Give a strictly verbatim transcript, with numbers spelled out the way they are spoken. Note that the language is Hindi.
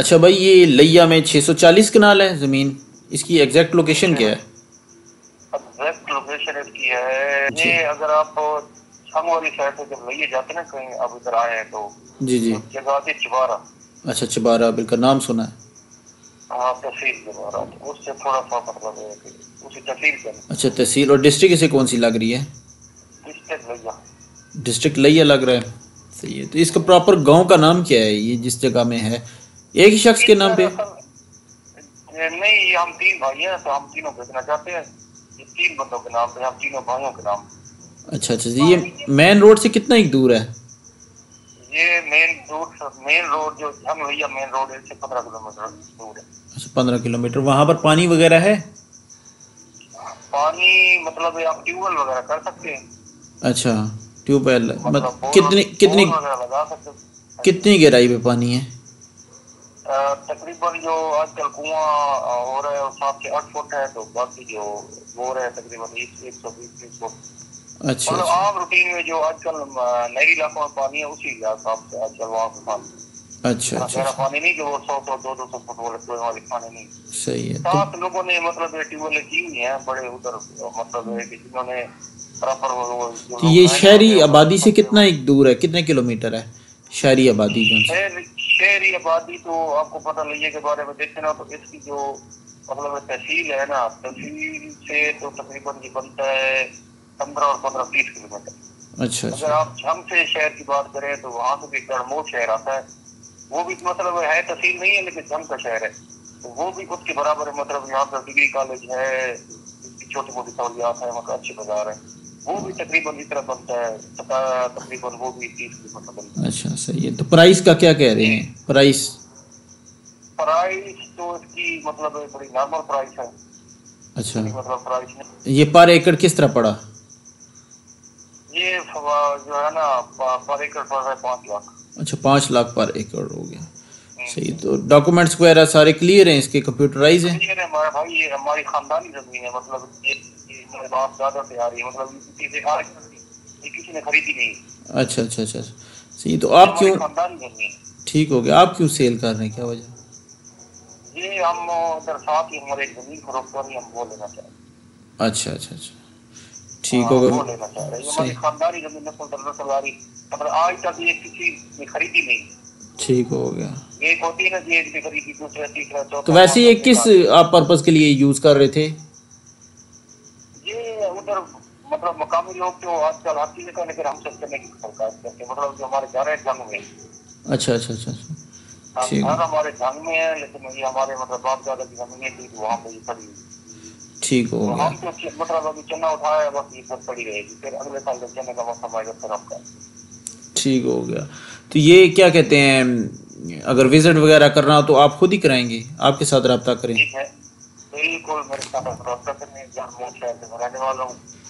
अच्छा भाई, ये लिया में छः सौ चालीस कनाल है ज़मीन, इसकी एग्जैक्ट लोकेशन क्या है? एग्जैक्ट लोकेशन इसकी है जी ये, अगर आप छंग वाली साइड से जब लइए जाते ना कहीं, आप इधर आए हैं तो जी जी। एक जगह आती है चिबारा। अच्छा, चबारा बिल्कुल नाम सुना है। हाँ, तहसील चिबारा, तो उससे थोड़ा सा मतलब है कि उसी तहसील के अच्छा, तहसील और डिस्ट्रिक्ट इसे कौन सी लग रही है? डिस्ट्रिक्ट लिया। डिस्ट्रिक्ट लिया लग रहा है। सही है। तो इसका प्रॉपर गांव का नाम क्या है, ये जिस जगह में है, एक ही शख्स के नाम इधर पे? असल ये नहीं, ये हम तीन भाई हैं तो हम तीनों भेजना चाहते हैं। ये तीन बंदों के नाम पे, हम तीनों भाइयों के नाम। अच्छा अच्छा जी। ये मेन रोड से कितना ही दूर है? ये मेन रोड मेन रोड जो हम भैया मेन रोड है इससे पंद्रह किलोमीटर दूर है। अच्छा, पंद्रह किलोमीटर। वहाँ पर पानी वगैरह है? पानी मतलब ये आप ट्यूबवेल वगैरह कर सकते हैं, अच्छा, ट्यूबवेल मत मतलब बोर कितनी कितनी बोर वगैरह लगा सकते हैं। कितनी गहराई पे पानी है? अ, तकरीबन जो आजकल कुआं हो रहा है उस हिसाब से आठ फुट है, तो बाकी जो बोर है तकरीबन एक एक सौ बीस तीस फुट। अच्छा मतलब अच्छा आम रूटीन में जो आजकल अ, नहरी इलाकों में पानी है उसी हिसाब से आजकल वहाँ पे पानी, अच्छा इतना अच्छा गहरा अच्छा। पानी नहीं कि वो सौ सौ दो दो सौ फुट वाले कुएं वाले पानी नहीं। सही है। तो सात लोगों ने मतलब ये ट्यूबवेल की हुई है बड़े उधर, मतलब है कि जिन्होंने प्रॉपर वो वो जो तो लोग ये रहने वाले शहरी हैं उन्होंने आबादी से मतलब कितना एक दूर है, कितने किलोमीटर है शहरी आबादी जो से? शहर शहरी आबादी तो आपको पता लगे के बारे में देखते ना, तो इसकी जो मतलब तहसील है ना, तहसील से तो तकरीबन ये बनता है पंद्रह और पंद्रह तीस किलोमीटर। अच्छा अगर अच्छा आप झम से शहर की बात करें तो वहां से भी गढ़मोट शहर आता है, वो भी मतलब है तहसील नहीं है लेकिन झम का शहर है, तो वो भी उसके बराबर है। मतलब यहाँ पर डिग्री कॉलेज है, छोटी मोटी सहूलियात है, मतलब अच्छे बाजार है। वो भी तकरीबन इस तरह बनता है, तकरीबन वो भी तीस किलोमीटर बनता है। अच्छा। सही है। तो प्राइस का क्या कह रहे जी, हैं, प्राइस? प्राइस तो इसकी मतलब बड़ी नॉर्मल प्राइस है, अच्छा, बड़ी मतलब प्राइस नहीं। ये पर एकड़ किस तरह पड़ा? ये फवा- जो है ना प- पर एकड़ पड़ रहा है पाँच लाख। अच्छा, पाँच लाख पर एकड़ हो गया। सही। हम्म। तो डॉक्यूमेंट्स वगैरह सारे क्लियर हैं इसके, कंप्यूटराइज हैं? क्लियर है हमारा भाई, ये हमारी खानदानी जमीन है, मतलब ये, ये मेरे बाप दादा से आ रही है, मतलब ये किसी से आज ये किसी ने खरीदी नहीं, अच्छा अच्छा अच्छा अच्छा। सही। तो ये आप हमारी क्यों, खानदानी जमीन है। ठीक हो गया, आप क्यों सेल कर रहे हैं, क्या वजह? ये हम उधर साथ ही हमारे एक जमीन फरोख्त वाली हम वो लेना चाह रहे हैं। अच्छा अच्छा अच्छा। ठीक हाँ, हो वो गया। लेना चाह रहे हैं, ये हमारी सही। खानदानी जमीन नस्ल दर नस्ल आ रही, मतलब आज तक ये किसी ने खरीदी नहीं। ठीक हो गया। एक होती है ना जी, एक भी खरीदी, दूसरा तीसरा तो चौथा वैसे पांचवा ये छठा किस नहीं। आप पर्पस के लिए यूज़ कर रहे थे? ये उधर मतलब मकामी लोग जो आजकल हर चीज का लेकर हमसे करने की सरकार करके, मतलब जो हमारे घर है जंग में, अच्छा अच्छा अच्छा अच्छा। हम ठीक। घर हमारे जंग में है, लेकिन ये हमारे मतलब बाप दादा की जमीन थी तो वहाँ पे ये पड़ी हुई। ठीक हो तो गया। हम तो मतलब अभी चन्ना उठाया है, बस ये सब पड़ी रहेगी, फिर अगले साल जब चन्ने का मौसम आएगा फिर हम करेंगे। ठीक हो गया। तो ये क्या कहते हैं, अगर विजिट वगैरह करना हो तो आप खुद ही कराएंगे, आपके साथ रब्ता करें? ठीक है, बिल्कुल मेरे साथ रब्ता करने, जहाँ शहर से मैं रहने वाला हूँ।